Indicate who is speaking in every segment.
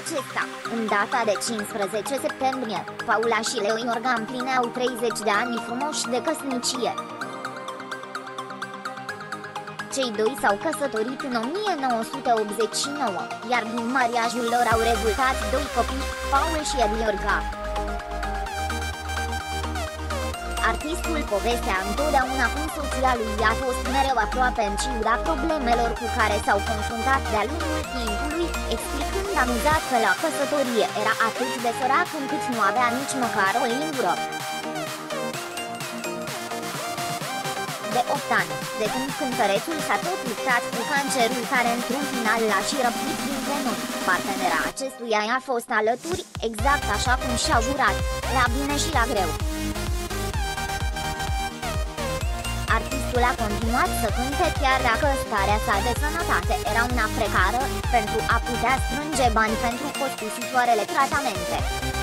Speaker 1: acesta, în data de 15 septembrie, Paula și Leo Iorga împlineau 30 de ani frumoși de căsnicie. Cei doi s-au căsătorit în 1989, iar din mariajul lor au rezultat doi copii, Paul și Edi Iorga. Artistul povestea întotdeauna cum soția lui a fost mereu aproape în ciuda problemelor cu care s-au confruntat de-a lungul timpului, explicând amuzat că la căsătorie era atât de sărac încât nu avea nici măcar o lingură. De 8 ani, de când cântărețul s-a tot luptat cu cancerul care într-un final l-a și răpit din venuri, partenera acestuia i-a fost alături, exact așa cum și-a jurat, la bine și la greu. Artistul a continuat să cânte chiar dacă starea sa de sănătate era una precară, pentru a putea strânge bani pentru costisitoarele tratamente.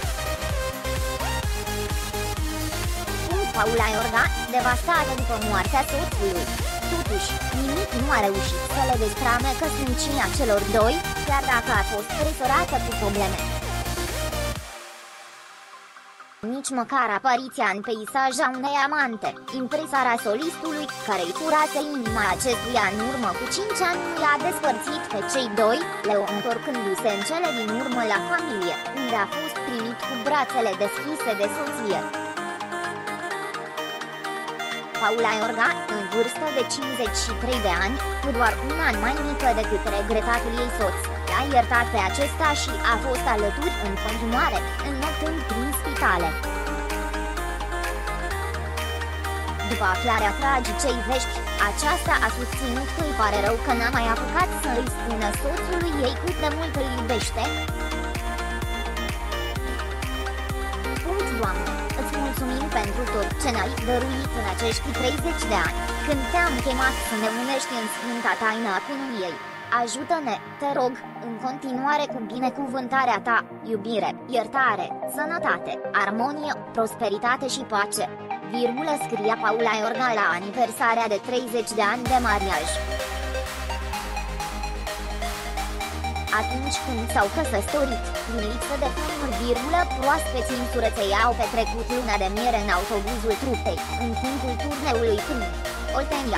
Speaker 1: Paula Iorga, devastată după moartea soțului. Totuși, nimic nu a reușit să le destrame căsnicia celor doi, chiar dacă a fost presărată cu probleme. Nici măcar apariția în peisaj a unei amante, impresarea solistului, care îi furase inima acestuia în urmă cu 5 ani, i-a despărțit pe cei doi, Leo întorcându-se în cele din urmă la familie, unde a fost primit cu brațele deschise de soție. Paula Iorga, în vârstă de 53 de ani, cu doar un an mai mică decât regretatul ei soț, l-a iertat pe acesta și a fost alături în continuare, înnotând prin spitale. După aflarea tragicei vești, aceasta a susținut că îi pare rău că n-a mai apucat să îi spună soțului ei cât de mult îl iubește. Doamne, îți mulțumim pentru tot ce ne-ai dăruit în acești 30 de ani, când te-am chemat să ne unești în sfânta taină a cununiei. Ajută-ne, te rog, în continuare cu binecuvântarea ta, iubire, iertare, sănătate, armonie, prosperitate și pace. Scria Paula Iorga la aniversarea de 30 de ani de mariaj. Atunci când s-au căsătorit, din lipsă de fonduri, proaspeții însurăței au petrecut luna de miere în autobuzul trupei, în timpul turneului prin Oltenia.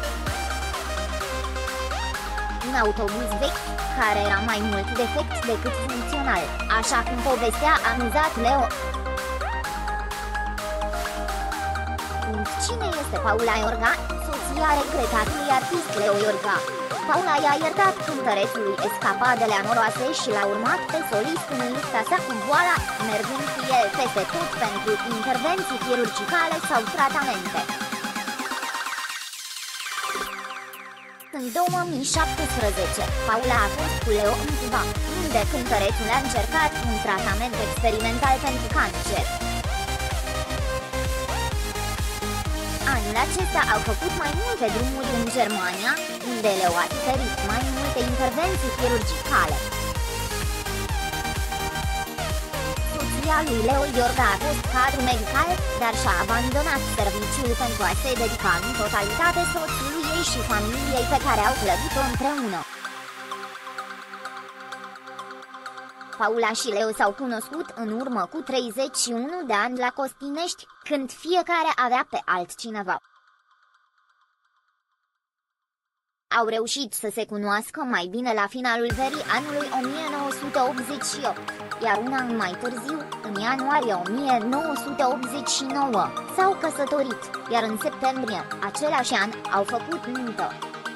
Speaker 1: Un autobuz vechi, care era mai mult defect decât funcțional, așa cum povestea amuzat Leo. Cine este Paula Iorga, soția regretatului artist Leo Iorga? Paula i-a iertat cântărețului escapadele amoroase și l-a urmat pe solist în lupta sa cu boala, mergând cu el peste tot pentru intervenții chirurgicale sau tratamente. În 2017, Paula a fost cu Leo în Cuba, unde cântărețul a încercat un tratament experimental pentru cancer. Anul acesta au făcut mai multe drumuri în Germania, unde Leo a suferit mai multe intervenții chirurgicale. Soția lui Leo Iorga a fost cadru medical, dar și-a abandonat serviciul pentru a se dedica în totalitate soțului ei și familiei pe care au clădit-o împreună. Paula și Leo s-au cunoscut în urmă cu 31 de ani la Costinești, când fiecare avea pe altcineva. Au reușit să se cunoască mai bine la finalul verii anului 1988, iar un an mai târziu, în ianuarie 1989, s-au căsătorit, iar în septembrie, același an, au făcut nuntă.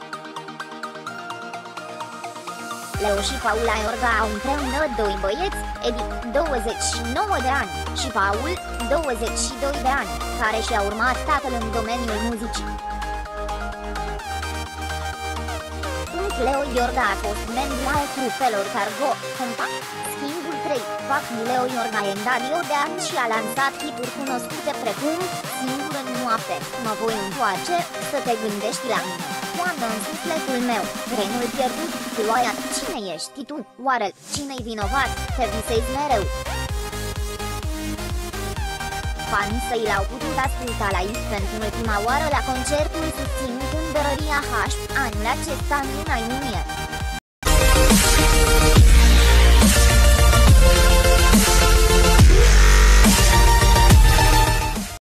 Speaker 1: Leo și Paula Iorga au împreună doi băieți, Edi, 29 de ani, și Paul, 22 de ani, care și-a urmat tatăl în domeniul muzicii. Leo Iorga a fost membru al trupelor Cargo, Compact, Schimbul 3, Pac Leo Iorga e Radio de ani și a lansat hituri cunoscute precum Singur în noapte, Mă voi întoarce, Să te gândești la mine, Toamnă în sufletul meu, Trenul pierdut, Ploaia, Cine ești tu, oare, cine-i vinovat, Te visezi mereu. Fanii săi l-au putut asculta live pentru ultima oară la concertul susținut în Berăria H, anul acesta în luna iunie.